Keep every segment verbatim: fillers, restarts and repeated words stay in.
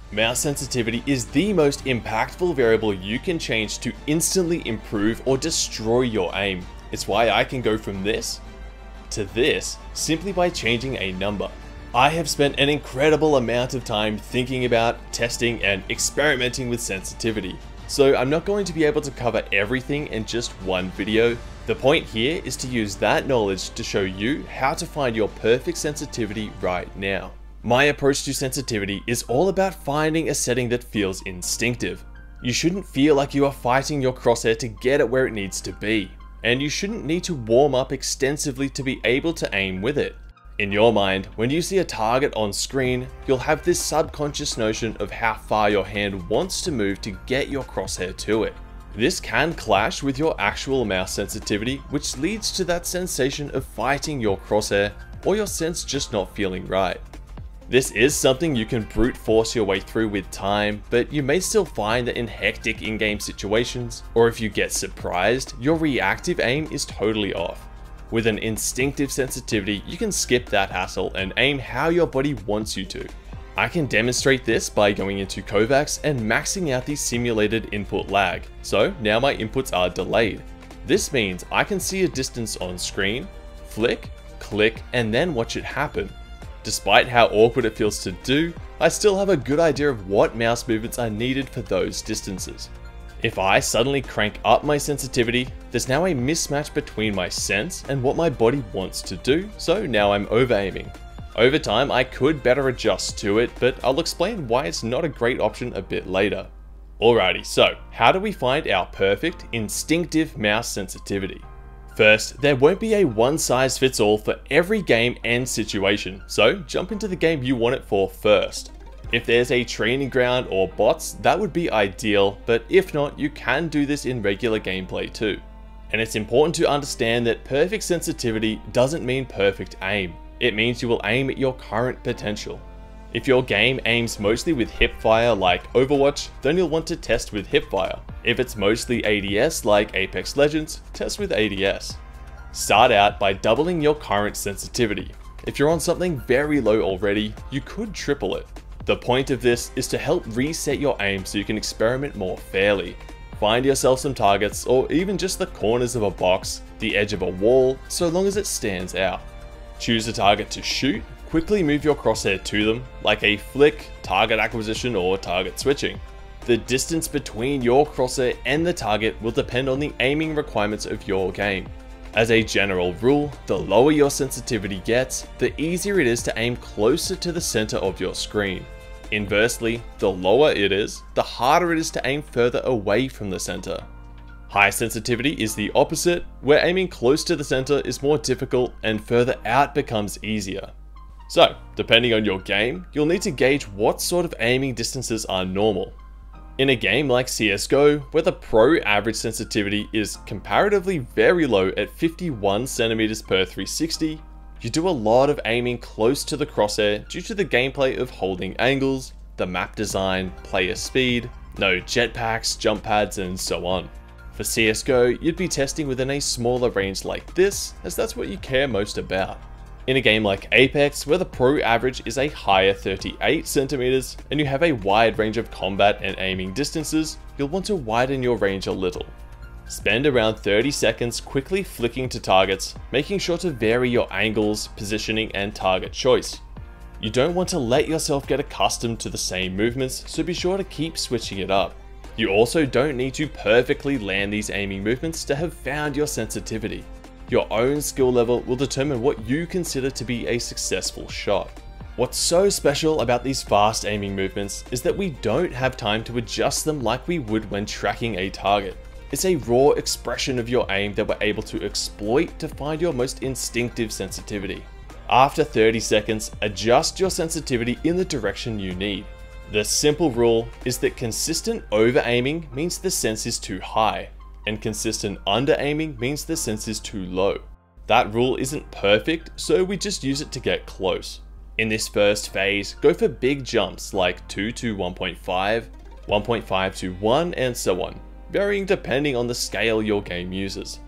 Mouse sensitivity is the most impactful variable you can change to instantly improve or destroy your aim. It's why I can go from this to this simply by changing a number. I have spent an incredible amount of time thinking about, testing, and experimenting with sensitivity, so I'm not going to be able to cover everything in just one video. The point here is to use that knowledge to show you how to find your perfect sensitivity right now. My approach to sensitivity is all about finding a setting that feels instinctive. You shouldn't feel like you are fighting your crosshair to get it where it needs to be, and you shouldn't need to warm up extensively to be able to aim with it. In your mind, when you see a target on screen, you'll have this subconscious notion of how far your hand wants to move to get your crosshair to it. This can clash with your actual mouse sensitivity, which leads to that sensation of fighting your crosshair or your sense just not feeling right. This is something you can brute force your way through with time, but you may still find that in hectic in-game situations, or if you get surprised, your reactive aim is totally off. With an instinctive sensitivity, you can skip that hassle and aim how your body wants you to. I can demonstrate this by going into Kovacs and maxing out the simulated input lag, so now my inputs are delayed. This means I can see a distance on screen, flick, click, and then watch it happen. Despite how awkward it feels to do, I still have a good idea of what mouse movements are needed for those distances. If I suddenly crank up my sensitivity, there's now a mismatch between my sense and what my body wants to do, so now I'm over-aiming. Over time, I could better adjust to it, but I'll explain why it's not a great option a bit later. Alrighty, so how do we find our perfect, instinctive mouse sensitivity? First, there won't be a one-size-fits-all for every game and situation, so jump into the game you want it for first. If there's a training ground or bots, that would be ideal, but if not, you can do this in regular gameplay too. And it's important to understand that perfect sensitivity doesn't mean perfect aim. It means you will aim at your current potential. If your game aims mostly with hipfire like Overwatch, then you'll want to test with hipfire. If it's mostly A D S like Apex Legends, test with A D S. Start out by doubling your current sensitivity. If you're on something very low already, you could triple it. The point of this is to help reset your aim so you can experiment more fairly. Find yourself some targets, or even just the corners of a box, the edge of a wall, so long as it stands out. Choose a target to shoot, quickly move your crosshair to them, like a flick, target acquisition, or target switching. The distance between your crosshair and the target will depend on the aiming requirements of your game. As a general rule, the lower your sensitivity gets, the easier it is to aim closer to the center of your screen. Inversely, the lower it is, the harder it is to aim further away from the center. High sensitivity is the opposite, where aiming close to the center is more difficult and further out becomes easier. So, depending on your game, you'll need to gauge what sort of aiming distances are normal. In a game like C S G O, where the pro average sensitivity is comparatively very low at fifty-one centimeters per three sixty, you do a lot of aiming close to the crosshair due to the gameplay of holding angles, the map design, player speed, no jetpacks, jump pads, and so on. For C S G O, you'd be testing within a smaller range like this, as that's what you care most about. In a game like Apex, where the pro average is a higher thirty-eight centimeters, and you have a wide range of combat and aiming distances, you'll want to widen your range a little. Spend around thirty seconds quickly flicking to targets, making sure to vary your angles, positioning, and target choice. You don't want to let yourself get accustomed to the same movements, so be sure to keep switching it up. You also don't need to perfectly land these aiming movements to have found your sensitivity. Your own skill level will determine what you consider to be a successful shot. What's so special about these fast aiming movements is that we don't have time to adjust them like we would when tracking a target. It's a raw expression of your aim that we're able to exploit to find your most instinctive sensitivity. After thirty seconds, adjust your sensitivity in the direction you need. The simple rule is that consistent over-aiming means the sense is too high, and consistent under-aiming means the sense is too low. That rule isn't perfect, so we just use it to get close. In this first phase, go for big jumps like two to one point five, one point five to one, and so on, varying depending on the scale your game uses.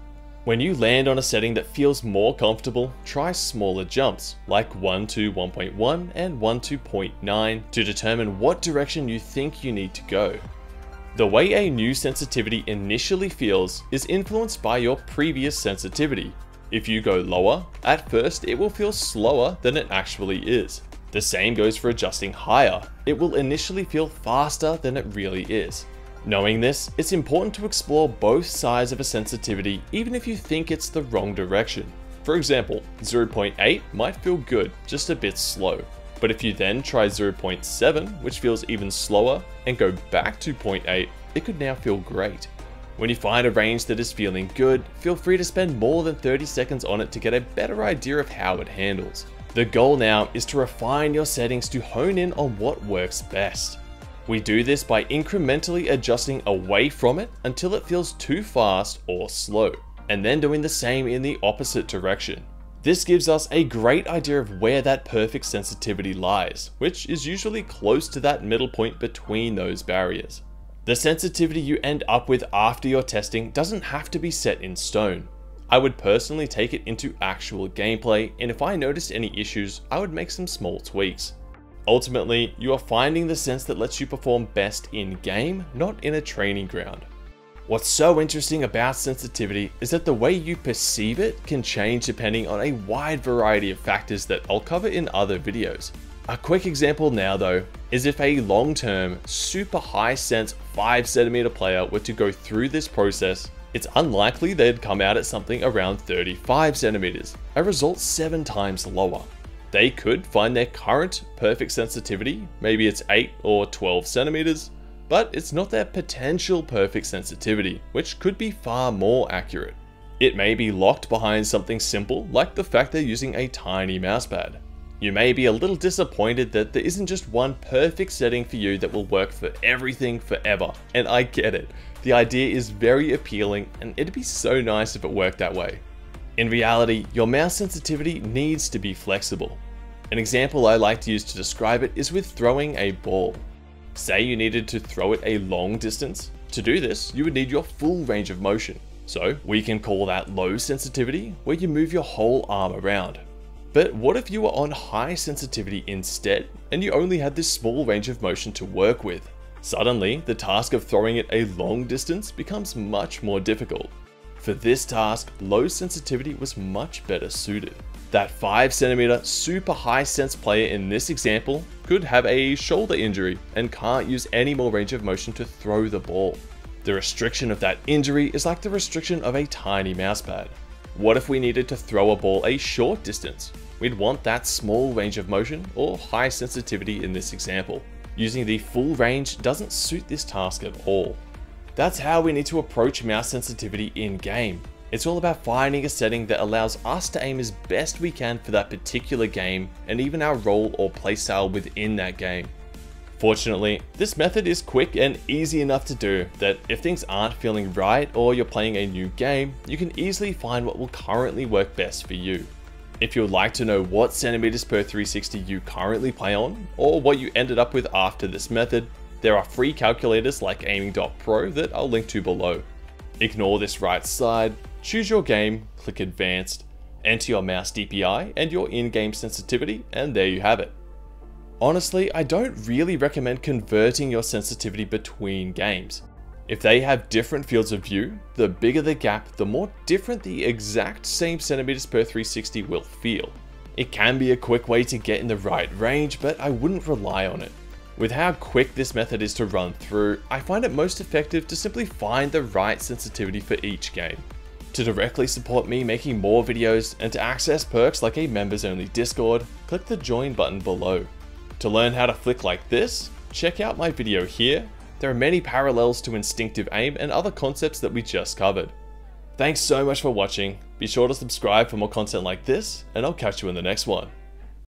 When you land on a setting that feels more comfortable, try smaller jumps, like one to one point one and one to zero point nine, to determine what direction you think you need to go. The way a new sensitivity initially feels is influenced by your previous sensitivity. If you go lower, at first it will feel slower than it actually is. The same goes for adjusting higher. It will initially feel faster than it really is. Knowing this, it's important to explore both sides of a sensitivity even if you think it's the wrong direction. For example, zero point eight might feel good, just a bit slow. But if you then try zero point seven, which feels even slower, and go back to zero point eight, it could now feel great. When you find a range that is feeling good, feel free to spend more than thirty seconds on it to get a better idea of how it handles. The goal now is to refine your settings to hone in on what works best. We do this by incrementally adjusting away from it until it feels too fast or slow, and then doing the same in the opposite direction. This gives us a great idea of where that perfect sensitivity lies, which is usually close to that middle point between those barriers. The sensitivity you end up with after your testing doesn't have to be set in stone. I would personally take it into actual gameplay, and if I noticed any issues, I would make some small tweaks. Ultimately, you are finding the sense that lets you perform best in-game, not in a training ground. What's so interesting about sensitivity is that the way you perceive it can change depending on a wide variety of factors that I'll cover in other videos. A quick example now though, is if a long-term, super high sense five centimeter player were to go through this process, it's unlikely they'd come out at something around thirty-five centimeters, a result seven times lower. They could find their current perfect sensitivity, maybe it's eight or twelve centimeters, but it's not their potential perfect sensitivity, which could be far more accurate. It may be locked behind something simple, like the fact they're using a tiny mousepad. You may be a little disappointed that there isn't just one perfect setting for you that will work for everything forever, and I get it. The idea is very appealing, and it'd be so nice if it worked that way. In reality, your mouse sensitivity needs to be flexible. An example I like to use to describe it is with throwing a ball. Say you needed to throw it a long distance. To do this, you would need your full range of motion. So we can call that low sensitivity, where you move your whole arm around. But what if you were on high sensitivity instead, and you only had this small range of motion to work with? Suddenly, the task of throwing it a long distance becomes much more difficult. For this task, low sensitivity was much better suited. That five centimeter super high sense player in this example could have a shoulder injury and can't use any more range of motion to throw the ball. The restriction of that injury is like the restriction of a tiny mousepad. What if we needed to throw a ball a short distance? We'd want that small range of motion, or high sensitivity in this example. Using the full range doesn't suit this task at all. That's how we need to approach mouse sensitivity in game. It's all about finding a setting that allows us to aim as best we can for that particular game, and even our role or playstyle within that game. Fortunately, this method is quick and easy enough to do that if things aren't feeling right or you're playing a new game, you can easily find what will currently work best for you. If you would like to know what centimeters per three sixty you currently play on, or what you ended up with after this method, there are free calculators like aiming dot pro that I'll link to below. Ignore this right side, choose your game, click advanced, enter your mouse D P I and your in-game sensitivity, and there you have it. Honestly, I don't really recommend converting your sensitivity between games. If they have different fields of view, the bigger the gap, the more different the exact same centimeters per three sixty will feel. It can be a quick way to get in the right range, but I wouldn't rely on it. With how quick this method is to run through, I find it most effective to simply find the right sensitivity for each game. To directly support me making more videos and to access perks like a members only Discord, click the join button below. To learn how to flick like this, check out my video here. There are many parallels to instinctive aim and other concepts that we just covered. Thanks so much for watching. Be sure to subscribe for more content like this, and I'll catch you in the next one.